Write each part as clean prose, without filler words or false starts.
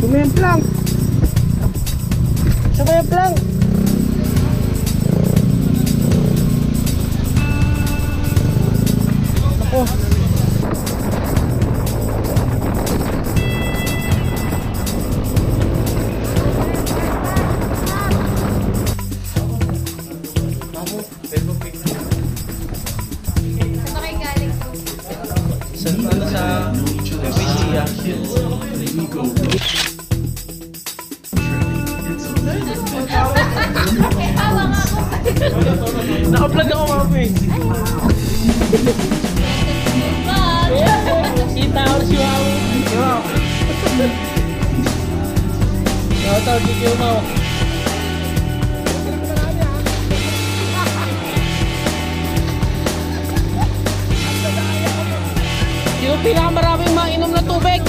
Sumemplang. Sumemplang. Ako. Naka-vlog ako mga pe. Kita ko si Wow. Ito, dito yung Wow. Yung pinakamaraming mainom na tubig.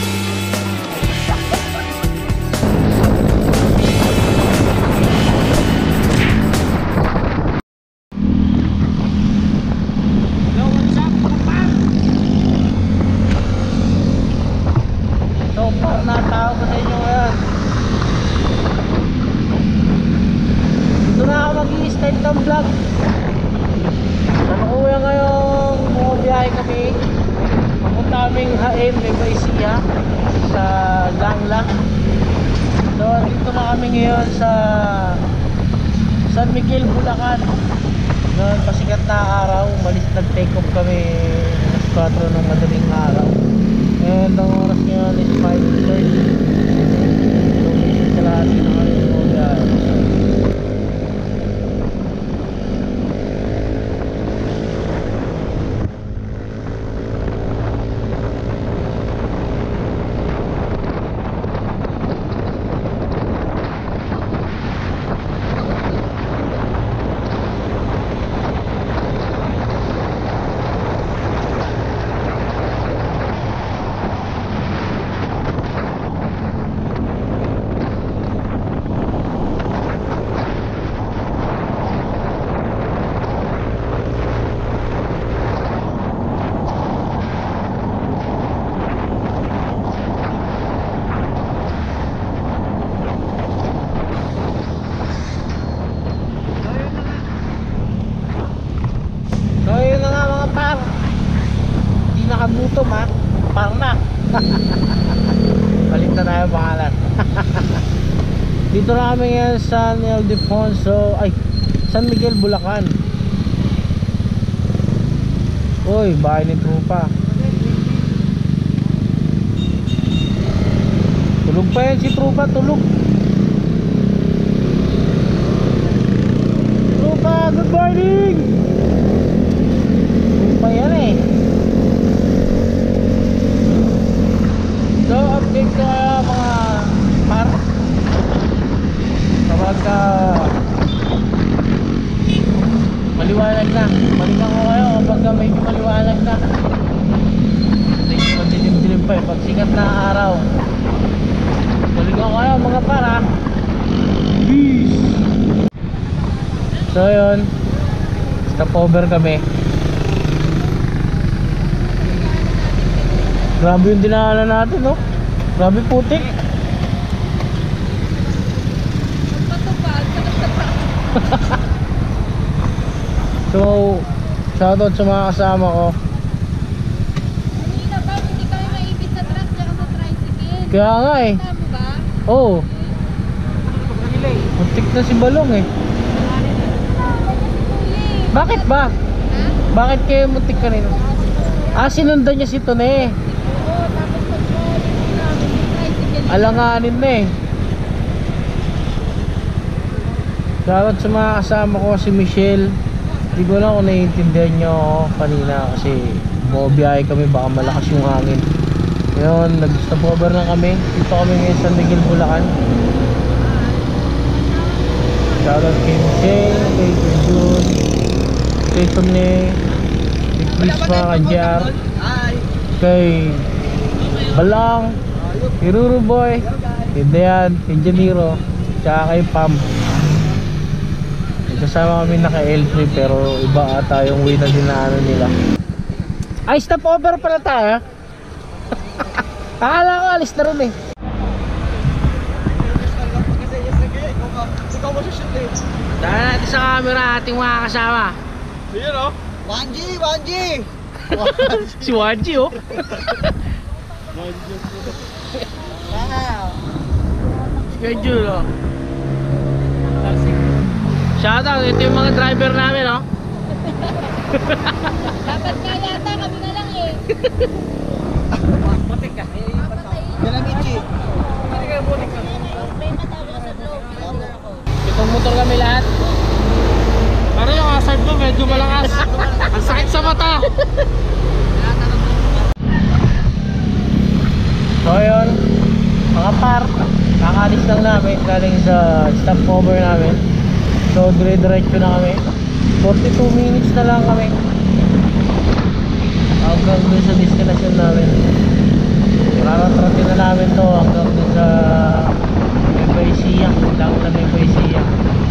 Vlog. Nakuha ngayong bumabiyahe kami. Papunta kaming HM, Nueva Ecija sa Langla. So dito na kami ngayon sa San Miguel, Bulacan. Noon pasikat na araw, nag-take off kami alas 4 ng madaling araw. And ang oras ngayon is 5:30. So kalahati na kami bumabiyahe. Nakagutom ha, parang na. Baliktad na yung pangalan. Dito na kami ngayon sa San Ildefonso, ay San Miguel, Bulacan. Uy, bahay ni Trupa. Tulog pa yan si Trupa, tulog. Trupa, good morning. Tulog pa yan eh. So update ko mga par kapag maliwanag na, balikan ko kayo kapag medyo maliwanag na. Medyo madilim-dilim pa eh, pag sikat na araw balikan ko kayo mga para. Peace. So yun, stop over kami. Grabe yung dinaanan natin, no? Grabe putik. So, shoutout sa mga kasama ko. Kanina ba, hindi kami maipit sa truck tsaka sa tricycle. Kaya nga eh. Kita mo ba? Oo. Putik na si Balong eh. Bakit ba? Ha? Bakit kayo muntik kanina? Ah, sinundan niya si Tone. Oo, tapos pag-balik namin yung tricycle. Alanganin na eh. Shoutout sa mga kasama ko, si Michelle. Hindi ko lang kung naiintindihan nyo ako kanina kasi bumabiyahe kami, baka malakas yung hangin. Ngayon, nag-stop over na kami. Dito kami ngayon sa San Miguel, Bulacan. Shoutout kay Michelle, kay June, kay Tone, kay Prisma, kay Jar, kay Balang, kay Ruru Boy, kay Dayan, kay Janiro, tsaka kay Pam. Kasama kami naka L3 pero iba ata yung way na dinaanan nila. Ay, stop over pala tayo. Akala ko alis na rin eh. posisyon eh. Dahil natin sa camera ating mga kasama. Ayun oh. Wanji, Wanji. Si Wanji oh. Schedule oh. Shoutout, ito yung mga driver namin oh. Dapat nga yata kami na lang eh. Butik ka. Yan ang Michi. May matawag sa vlog. Itong motor kami lahat. Parang yung hazard mo medyo malakas. Ang sakit sa mata. So yun, mga par, kakalis lang namin galing sa stopover namin. So dire-diretso na kami. 42 minutes na lang kami hanggang dun sa destination namin. Raratratin na namin to hanggang dun sa Ebaisia, lang na Ebaisia.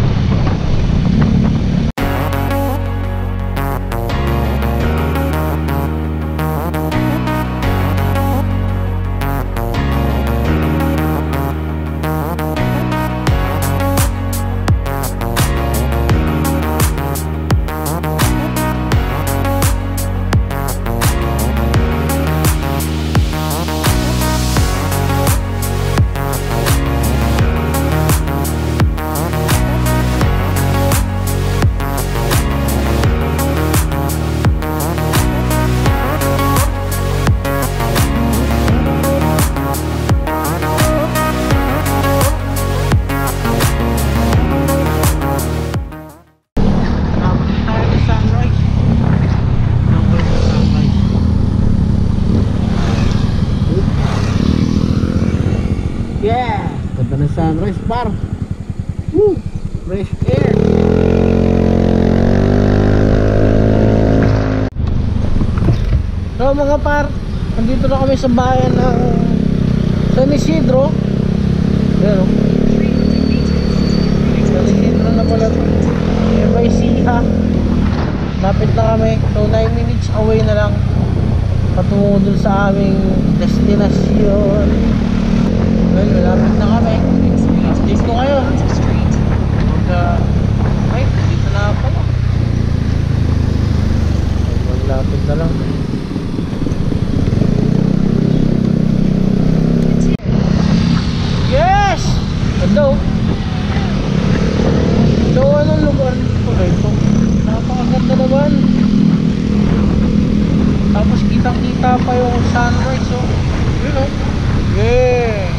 Yeah. Ganda ng sunrise par. Woo! Fresh air. So mga par, nandito na kami sa bayan ng San Isidro. Ayan o. San Isidro na pala ito. Ebaisia. Lapit na kami. So 9 minutes away na lang patungo dun sa aming destinasyon. Well, malapit na kami. Update ko kayo. Ay, dito na ako. Malapit na lang. Yes! Ganda oh. So, anong lugar dito ba ito? Napakaganda naman. Tapos kitang-kita pa yung sunrise oh. Yun oh. Yeah!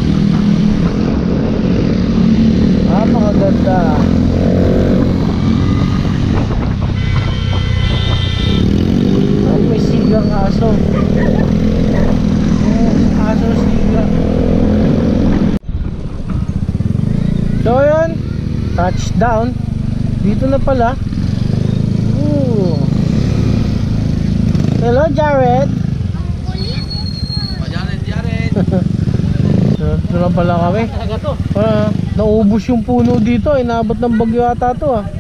Napakaganda. Ay, may sigang aso. Aso siga. So yun, touchdown. Dito na pala. Ooh. Hello Jared. Jared. So, ito na pala kami. Naubos yung puno dito. Inabot ng bagyo ata to ah.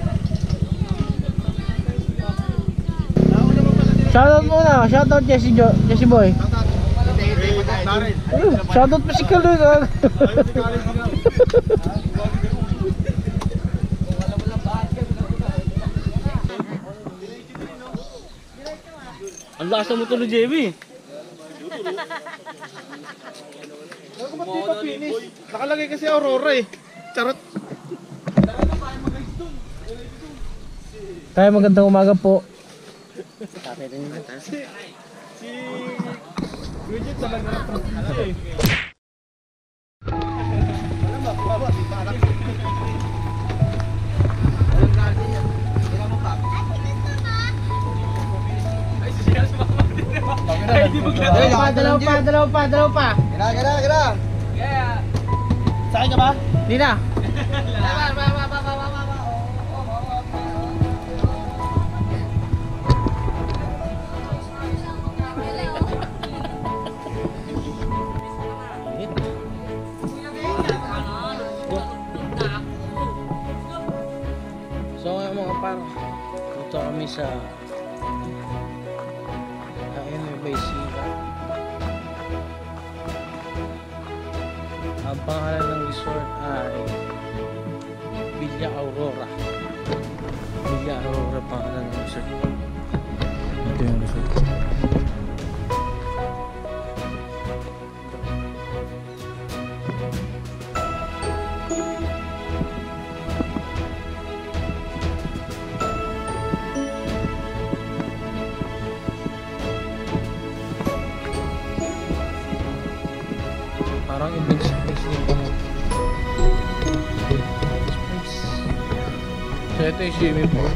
Shoutout muna. Shoutout Jesse Boy. Shoutout pa si Kaloy. Ang lakas na motor ni JB. Ba't di pa finish? Nakalagay kasi Aurora eh. Charot. Kaya magandang umaga po. Si Bridget talaga na traffic eh. Dalawa pa. Gara. Yeah. Sakay ka ba? Hindi na. So ngayon mga par, dito kami sa Ebaisia. Ang pangalan ng resort ay Villa Aurora. Villa Aurora pangalan ng resort. Ito yung resort. Parang event space din po. Space. So ito yung swimming pool.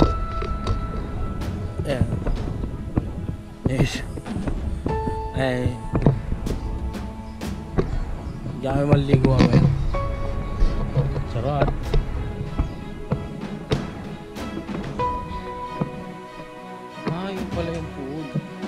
Ayan. Yes. Ay. Hindi kami maligo ngayon. Sarap. Ah, yun pala yung pool.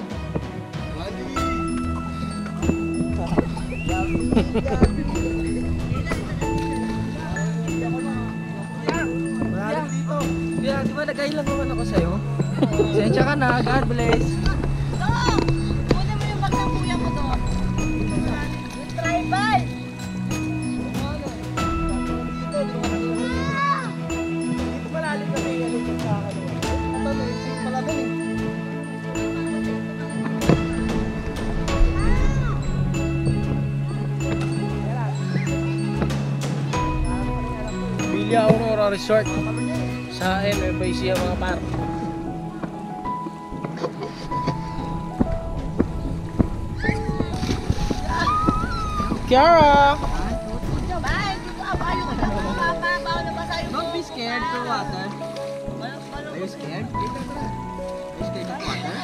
Malalim dito. Kaya, di ba nagkailan naman ako sa'yo? Sensya ka na, God bless. Kunin mo yung bag ng kuya mo doon. Yung tribal. Dito malalim kami yung sa akin. Ito na yung malalim. Villa Aurora Resort sa MFIC mga par. Kiara! Bye! Dito ka ba yung bawal na basa yung Don't be scared for water. Are you scared? Are you scared of water?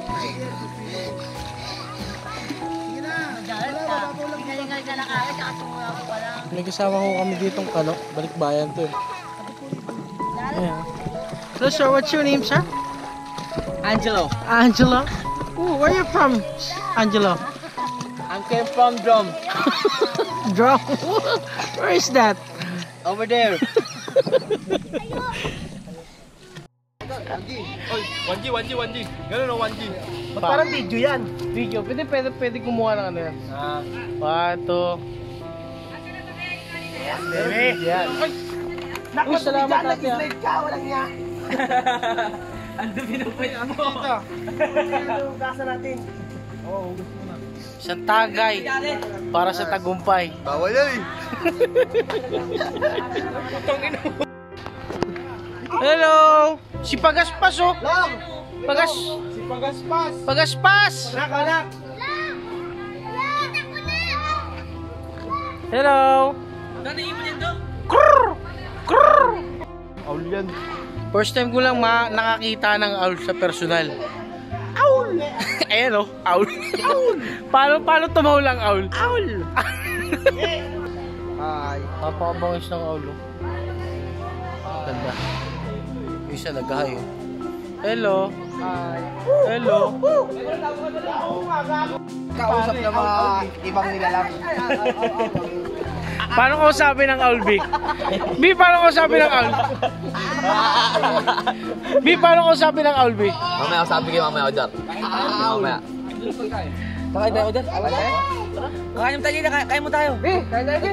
Dalat ka. Hinalingal ka lang kaya, tsaka sumula ko pa lang. May kasama ko kami ditong balikbayan to eh. Ayan. So sir, what's your name sir? Angelo. Angelo? Ooh, where are you from? Angelo? I came from Drum. Drum? Where is that? Over there. Oy, 1G. Ganun o 1G. Parang video yan. Video. Pwede kumuha ng ano yan. Pato. Yan. Naku, salamat natin. ka, walang niya. Ando pinupoy ako. Gasa natin. Oo, gusto mo na. Sa Tagay. Para sa tagumpay. Bawal yan eh. Hello! Si Pagaspas oh! Lang! Si Pagaspas. Pagaspas! Anak! Hello! Aul yan. First time ko lang nakakita ng owl sa personal. Owl! Ayan oh, owl. Paano tumaw lang owl? Owl! Ay. Papakabangis ng owl oh. Ganda. Yung isa nagahay oh. Hello! Ay. Hello! Kausap na mga ibang nilalang. Paano kausapin ng owl, B? B, paano kausapin ng owl? B, paano kausapin ng owl, B? Mamaya ako sabi kayo, mamaya ako dyan. Mamaya. Kakain tayo, Odar. Kakain tayo, kakain mo tayo. Eh, kain tayo.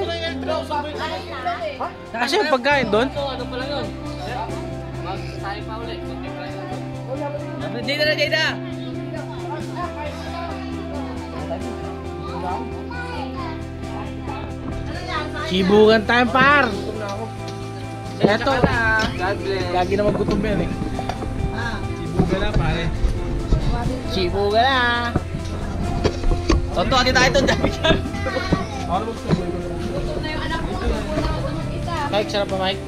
Kasi yung pagkain doon? Jada na, Jada. Sibugan tayo, par! Eto, God bless. lagi na magutom yan eh. Sibugan na pare. Sibugan na! Tonto, ati tayo ito. Dami dyan. Mike, sarap pa, Mike?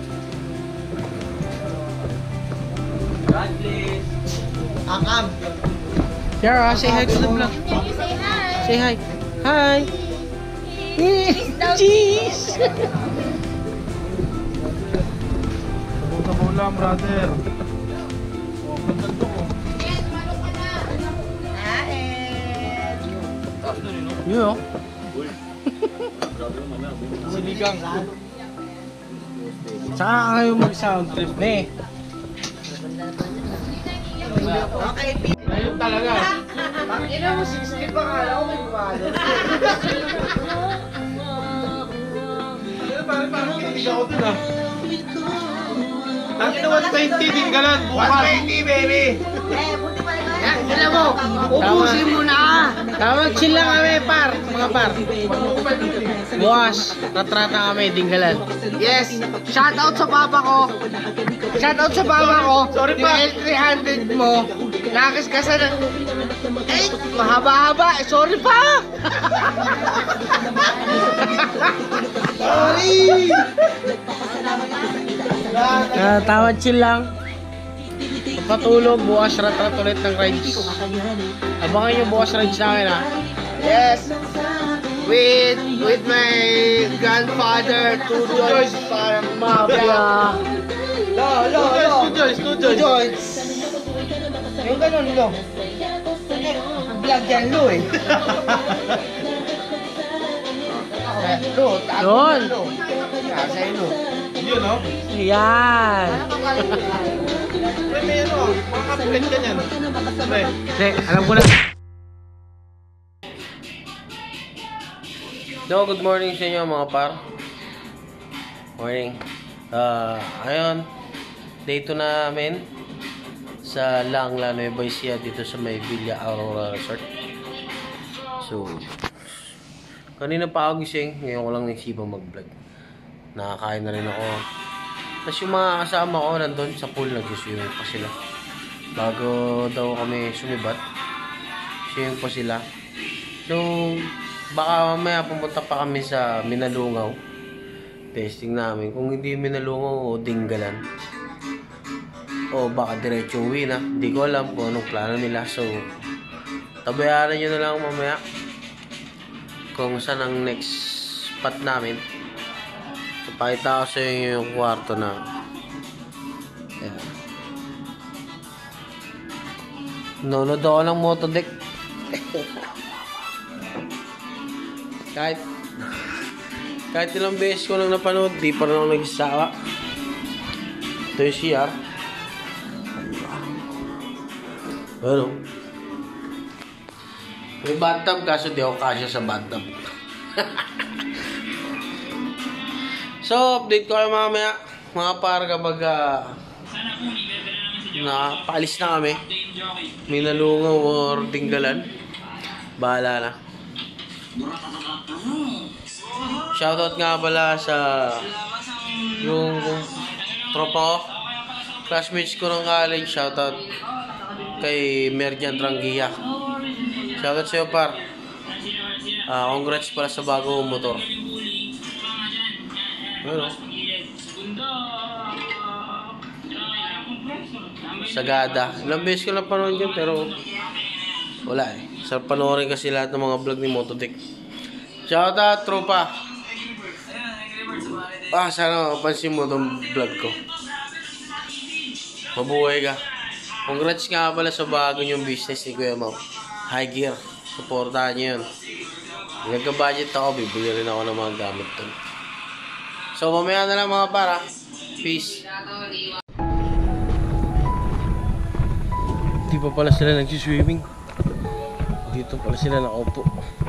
God bless. Angam. Yara, say hi to the vlog. Can you say hi? Say hi. Hi! Cheese! Sabaw lang, brother. Oh, maganda ko. Yun oh. Sinigang. Saka kayo mag-sound trip na eh. Ayun talaga. Ina mo, 60 pa nga lang. May gumalo. Parang titig ako dun ah. Ang ina 120 din galan bukas. 120 baby. Buti pa rin. Alam mo, ubusin mo na. Tawag chill lang kami, par. Mga par. Bukas, tatrata kami, dinggalan. Yes, shoutout sa papa ko. Shoutout sa papa ko. Sorry pa. Yung L300 mo, nakasgasan ng... Eh, mahaba-haba. Sorry pa. Sorry. Tawad chill lang. Patulog, bukas rat-rat ulit ng rides. Abangan yung bukas rides namin ha. Yes! With my grandfather, two joints para mafia. Two joints. Yung ganun, lo. Vlog yan, lo eh. Lo, tago lo. Nasa ilo. Yun no? Yan. May ano, mga upgrade ka niyan. Pre. Hindi, alam ko na. No, good morning sa inyo mga par. Morning. Ayun, day 2 namin sa Langla, Nueva Ecija dito sa may Villa Aurora Resort. So, kanina pa ako gising, ngayon ko lang naisipang mag-vlog. Nakakain na rin ako. Tapos yung mga kasama ko nandun sa pool, nag-swimming pa sila. Bago daw kami sumibat, swimming pa sila. So, baka mamaya pumunta pa kami sa Minalungaw. Testing namin. Kung hindi Minalungaw o Dinggalan. O baka diretso uwi na. Hindi ko alam kung anong plano nila. So, tabayaran nyo na lang mamaya kung saan ang next spot namin. Pakita ko sa inyo yung kwarto na yeah. Nanonood ako ng Motodeck. kahit ilang beses ko nang napanood, di pa rin ako nagsasawa. Ito yung CR. Ano? May bathtub kaso di ako kasya sa bathtub. So, update ko kayo mamaya, mga par, kapag napaalis na kami, Minalungaw or Dinggalan, bahala na. Shoutout nga pala sa yung tropa ko, classmates ko ng college, shoutout kay Merjan Trangia. Shoutout sa'yo par. Congrats pala sa bagong motor. Ano? Sagada. Ilang beses ko lang panood yun pero wala eh. Sa panoorin kasi lahat ng mga vlog ni Motodeck. Shoutout tropa. Sana mapansin mo itong vlog ko. Mabuhay ka. Congrats nga pala sa bago yung business ni Kuya Mau. High Gear. Supportahan nyo yun. Nagka-budget ako, bibili rin ako ng mga gamit doon. So, mamaya na lang mga para. Peace. Di pa pala sila nagsiswimming. Dito pala sila nakaupo.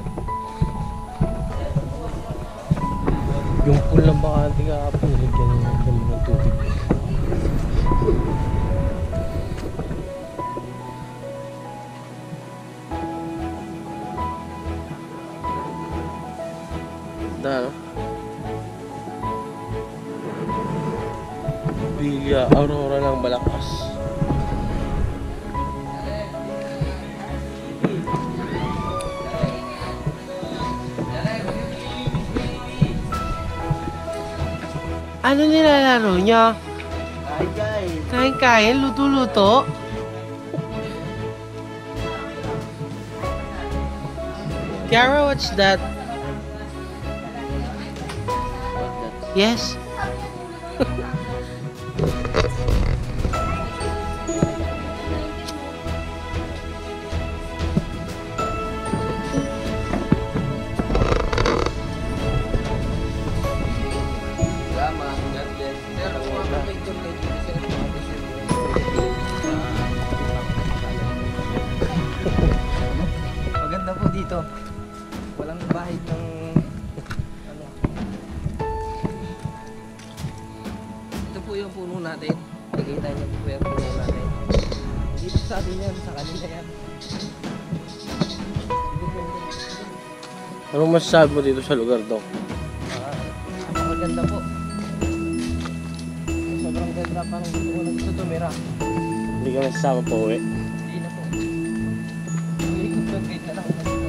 Yung pool ng bakante kahapon, nilagyan ng tubig. Ito, Villa Aurora ng Balaktas. Ano nilalaro niya? Kain-kain, luto-luto. Kiara, what's that? Yes. Maganda po dito. Walang bahid ng ano. Ito po yung puno natin. Makikita niyo po yung puno natin. Hindi po sa atin yan, sa kanila yan. Anong masasabi mo dito sa lugar to? Maganda po. Sobrang ganda, parang gusto ko na gusto tumira. Hindi ka nasasama pa uwi. Hindi na po. Hindi ko pag-gate na lang ako dito.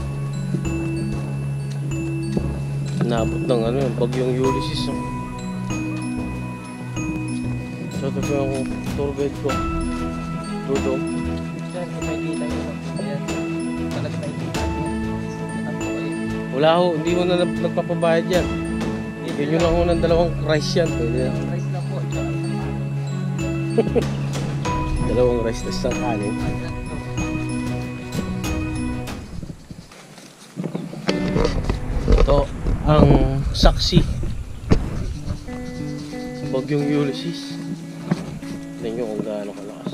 Naabot ng ano yung bagyong Ulysses. Oh. So ito po yung tour guide ko. Dudong. Diyan, kung may kita nyo. Ayan. Talaga may kita nyo. At po kayo. Wala ho, hindi ko na nagpapabayad yan. Bigyan nyo lang ho ng 2 rice yan. Pwede yan. Rice na po. Tsaka 2 rice na isang kanin. Ito ang saksi. Bagyong Ulysses. Tignan nyo kung gaano kalakas.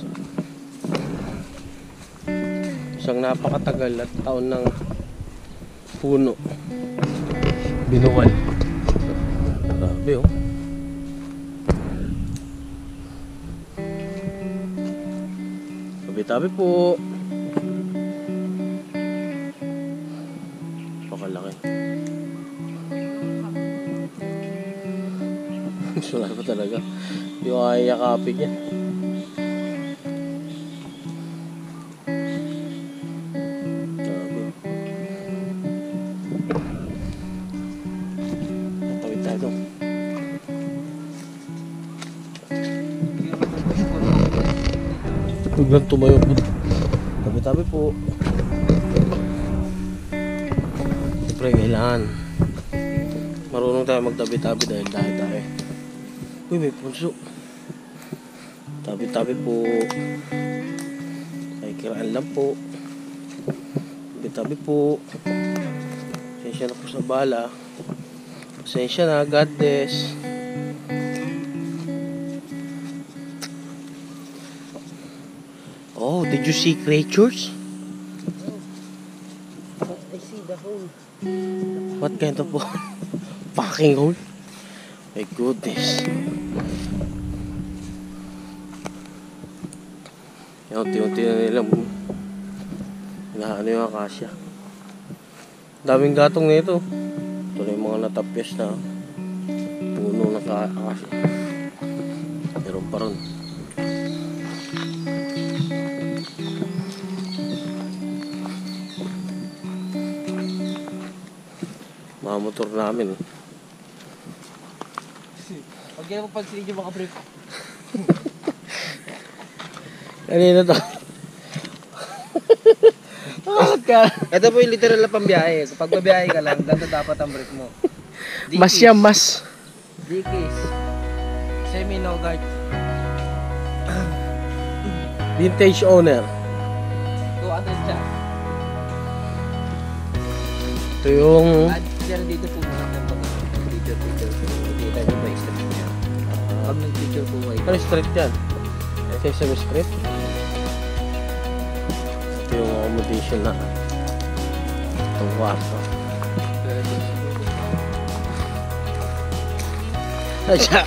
Isang napakatagal at taon ng puno. Binuwal. Grabe oh. Tabi-tabi po. Pakalaki. Wala pa talaga. Hindi ko kaya yakapin yan. Grabe. Tawid tayo. Huwag lang tumayo po. Tabi-tabi po. Siyempre kailangan marunong tayo magtabi-tabi dahil tayo. Uy, may punso. Tabi-tabi po. Ay, kiraan lang po. Tabi-tabi po. Pasensya na po sa bala. Pasensya na, God bless. Oh, did you see creatures? I see the hole. What kind of fucking hole? My goodness. Yan, unti-unti na nila. Hinaano yung akasya. Daming gatong nito. Ito na yung mga natapyas na puno ng akasya. Meron pa ron. Mga motor namin. Huwag yan mo pag-sili yung mga brief. Kanina to. Bakit ka? Ito po yung literal na pambiyahe. Kapag babiyahe ka lang, ganito dapat ang brief mo. Mas yan, mas. Dikis. Semi-no guard. Vintage owner. 200 siya. Ito yung At yan dito po muna ng mga picture. Kita nyo ba yung strip niya? Pag nag-picture po kayo. ano street yan? Sesame Street. Ito yung accommodation na itong kwarto. Asya.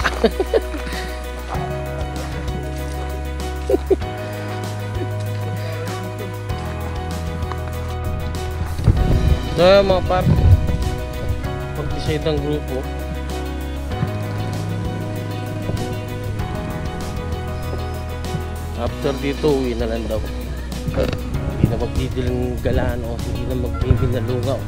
So mga par, pag-decide ng grupo, after dito uwi na lang daw. Hindi na magdidilang galaan o hindi na magpipinalungaw.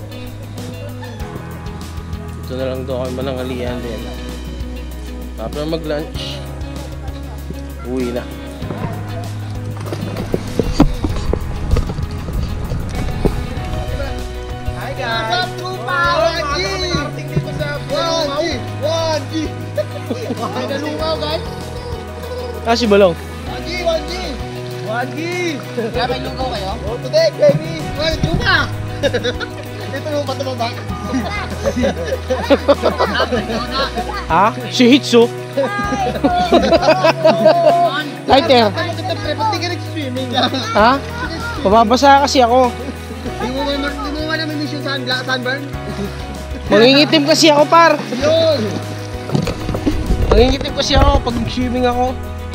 Dito na lang daw kami manangalian din. After mag-lunch, uwi na. Hi guys! Nakarating dito sa Bulungaw. 1G! May nalungaw guys! Si Balong. 1G! Kaya may lugaw kayo? Oh, today baby! Well, tuba! Dito mo pa tumaba? Ha? Si Hitsu. Lighter. Ano ka pre? Ba't di ka nag-swimming? Ha? Pababasa kasi ako. Di mo wala may mission sunburn? Mangingitim kasi ako par. Yun! Mangingitim kasi ako pag swimming ako.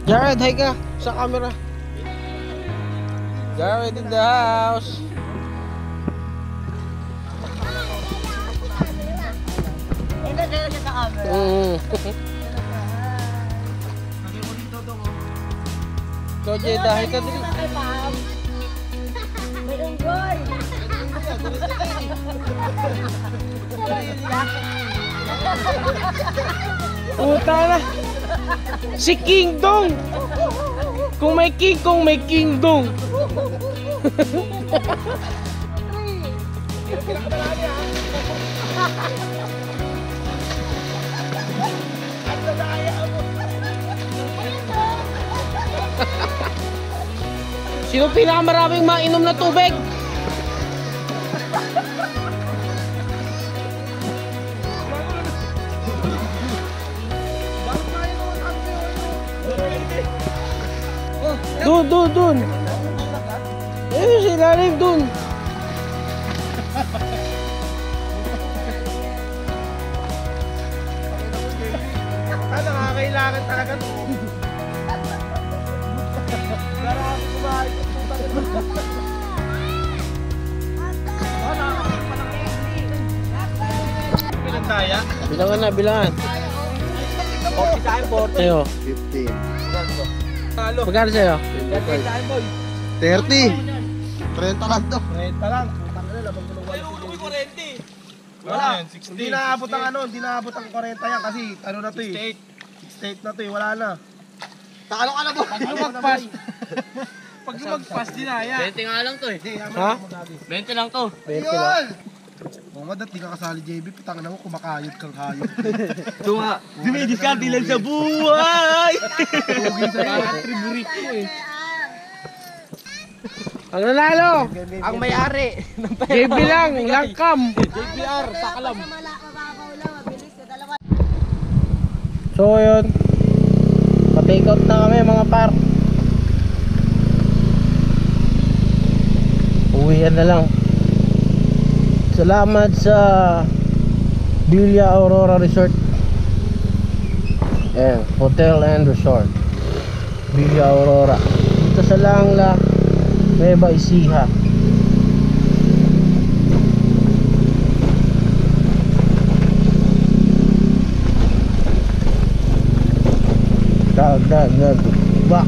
Jared, hi ka sa camera. Jared in the house. Hindi, dahil siya sa camera. Koje, dahil ka din. Kay Pam. May unggoy. Puta na. Si King Dong. Kung may King Dong. Sino pinakamaraming mainom na tubig? Dun. Eh, si Lalim dun. Ano, kailangan talaga to. Marami kumain ng puta nito. Pinagdaya? Bilangan. 40 sa akin, 40. Sa'yo. 15. Talo. Magkano sa'yo? 30. 30 lang to. 30 lang. Putang ina, labang ko ng 1. Wala. Hindi naabot ang hindi naabot ang 40 yan kasi ano na to eh. 68 na to eh, wala na. Talo ka na mo. Pag lumagpas. Pag lumagpas, dinaya. 20 nga lang to eh. Ha? 20 lang to. 20 lang. Kung madat, di ka kasali JB, pitang na mo, kumakayod kang hayod. Tunga. Dumidiscard lang sa buhay. Ang nanalo, Ang may-ari. JB lang, langkam. JBR, sakalam. Mababaw lang, mabilis ka. Dalawa. So yun, pa-take out na kami mga par. Uwian na lang. Salamat sa Villa Aurora Resort and Hotel and Resort, Villa Aurora dito sa Langla, Nueva Ecija. Ba.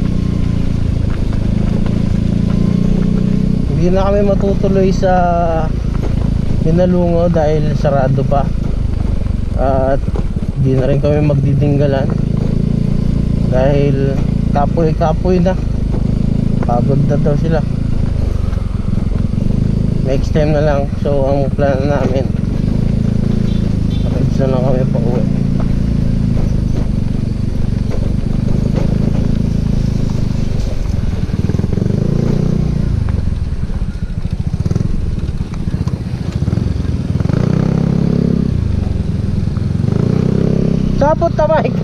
Hindi na kami matutuloy sa Pinalungo dahil sarado pa. At hindi na rin kami magdidinggalan dahil kapoy na. Pagod na daw sila. Next time na lang. So ang plan namin, nakita na kami pa uwi. Sapot na Mike.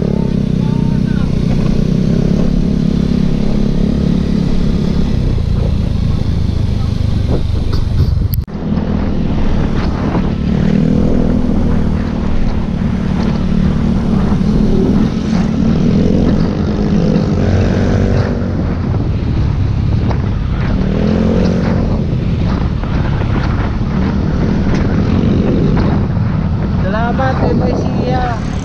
Salamat kay Maisia.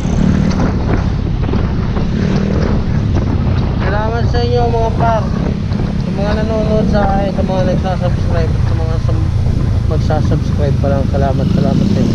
Salamat sa inyo mga par, sa mga nanonood sa akin, sa mga nagsasubscribe, sa mga magsasubscribe pa lang. Salamat sa inyo.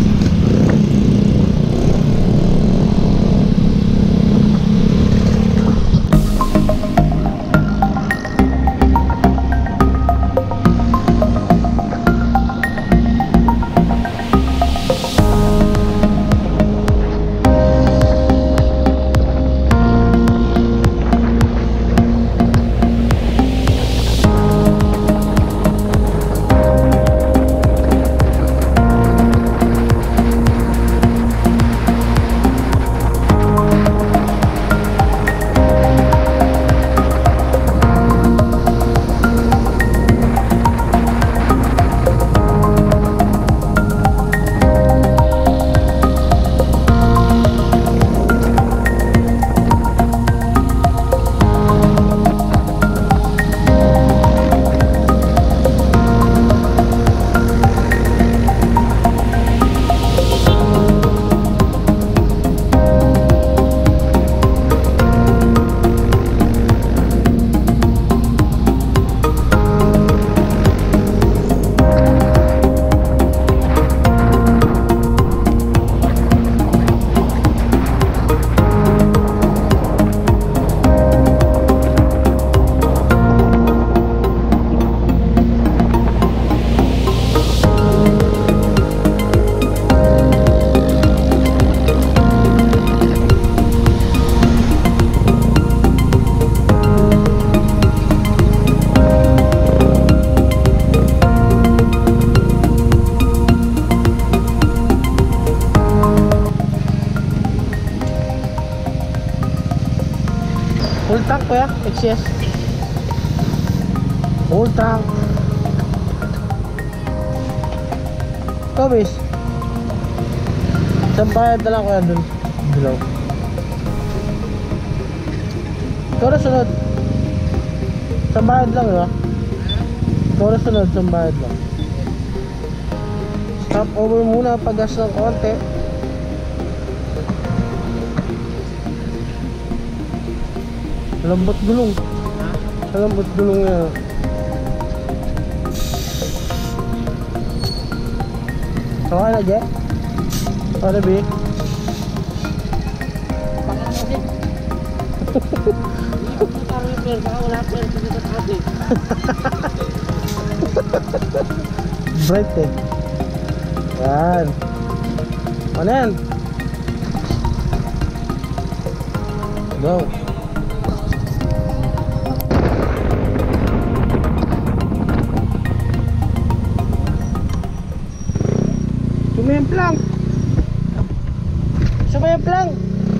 kuya? XS? Full tank. Kabis. Isang bayad na lang kuya dun. Dilaw. Ikaw na sunod. Isang bayad lang, diba? Ikaw na sunod, isang bayad lang. Stop over muna, pag-gas ng konti. Lambot gulong. Lambot gulong yan. Okay na, Je? Ano, B? Bright eh. Yan. Ano yan? Go. Sumimplang. Sumimplang.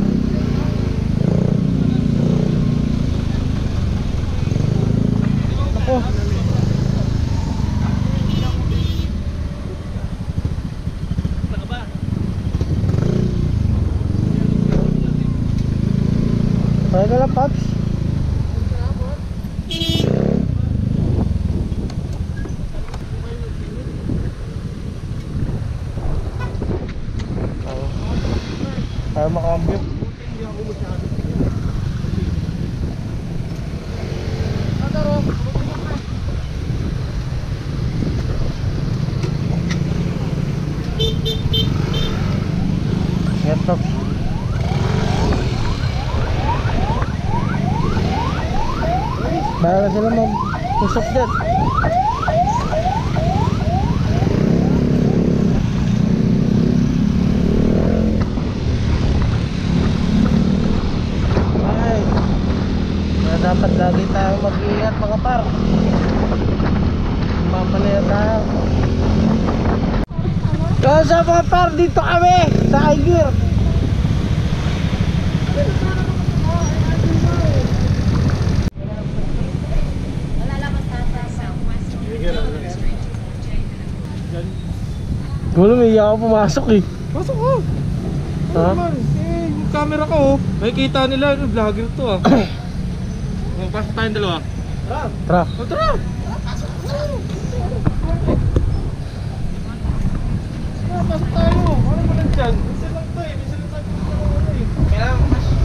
Ako. Kaya ka lang, Pops. Kaya makambyo. Yan, Pops. Bahala sila mag-pusok dyan. Ay, kaya dapat lagi tayo mag-iingat mga par. Mamalaya tayo. Kaya sa mga par, dito kami sa Aigir. Gulo, may iya ako pumasok eh. Pasok ko. Ha? Naman, yung camera ko, may kita nila, yung vlogger to ah. Pasok tayong dalawa. Tara. O tara! Pasok tayo, ano mo lang dyan? Minsan lang to eh, minsan lang tayo eh. Kailangan mo kasi.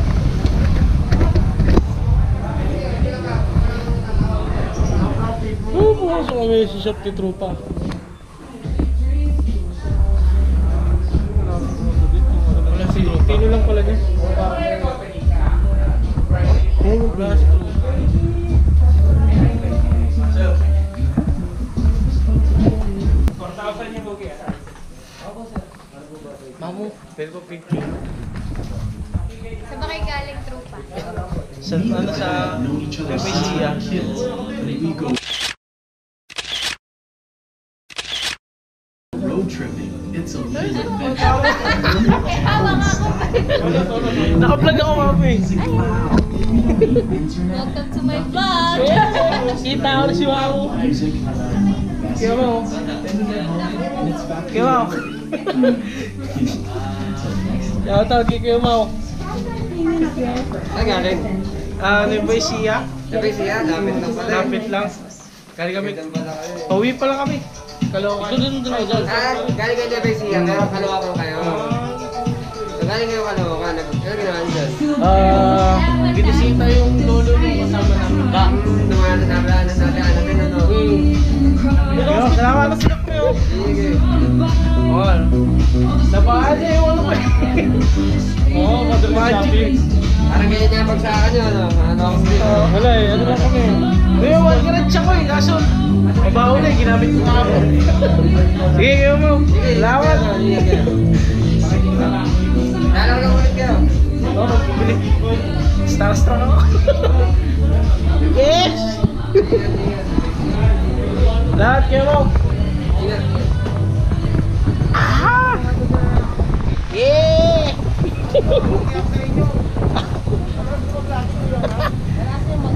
Pumasok kami sa shop ni Trupa. Wala zero. Tino lang pala niya. Ayan yung Plus 4,000 yung bugi. Mamu, pwede ko picture. Saan ba kayo galing, Trupa? Sa ano sa Pepesia. Road tripping, it's a legal Tawa nga ako pa. Naka-vlog ako mami. Welcome to my vlog! Kita ko na si Wawo. music, Kaya mo. Kaya mo. Shoutout kay Kuya Mau. Ay galing. Nevesia. Siya, dami lang pala. Lapit lang. Galing kami. Pauwi pa lang kami. Kalokan. Doon. Galing kayo Nevesia, pero Caloocan kayo. So galing kayo Caloocan, ano ginawa niyo dyan? Binisita yung lolo ng kasama namin. Ba? Naman natin ano. Yo, salamat na sila ko. Sige. Oo. Nabahan niya yung ano ko. Oo, madaling shopping. Parang ganyan niya pag sa akin yun, ano? Ano ako dito? Wala eh, ano lang kami. May one garage ako eh, kaso mabaho na eh, ginamit ko na ako. Sige, kayo mo. Salamat. Sige. Lalaro lang ulit kayo. Oo, magbibili. Starstruck ako. Yes! Lahat kayo mo. Ingat. Ah! Yeah!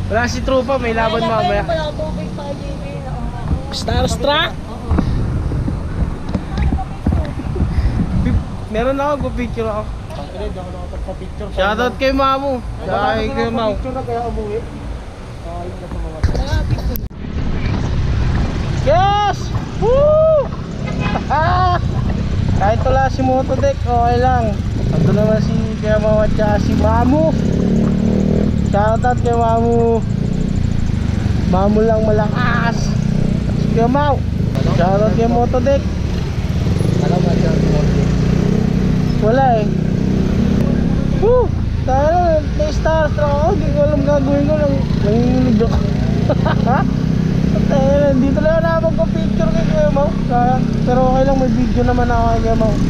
Wala si Trupa, may laban mamaya. Wala tubig pa JB. Starstruck! Meron ako, picture ako. Hindi ako nakapagpa-picture. Shoutout kay Mamu. Kaya kay Mau. Picture na kaya umuwi. Ayun na sa mga Yes! Woo! Kahit wala si Motodeck, okay lang. Ando naman si Kuya Mau at saka si Mamu. Shoutout kay Mamu. Mamu lang malakas. Si Kuya Mau. Shoutout kay Motodeck. Alam mo dyan. Wala eh. Woo! Tayo, may starstruck ako. Hindi ko alam gagawin ko. Nanginginig ako. Tayo, dito lang na magpa-picture kay Kuya Mau. Pero okay lang, may video naman ako kay Kuya Mau.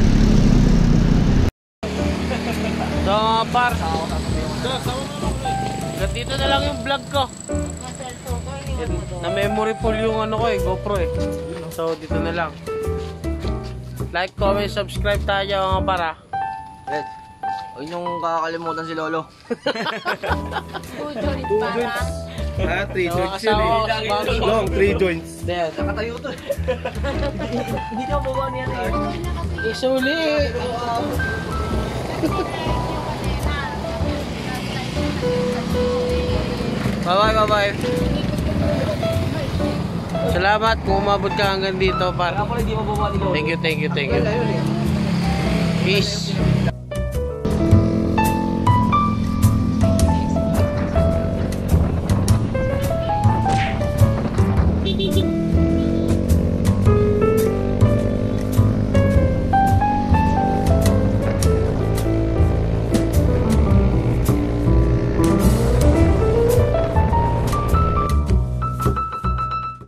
So mga par, dito na lang yung vlog ko. Na-memory full yung ano ko eh, GoPro eh. So dito na lang. Like, comment, subscribe tayo mga para. Red, huwag niyong kakalimutan si Lolo. Parang. 3 joints yun eh. Long, 3 joints. Then, Nakatayo to eh. Hindi niya buwan yan eh. isuli. Bye-bye. Salamat kung umabot ka hanggang dito par. Kaya pala hindi mo buwan ni Lolo. Thank you. Peace.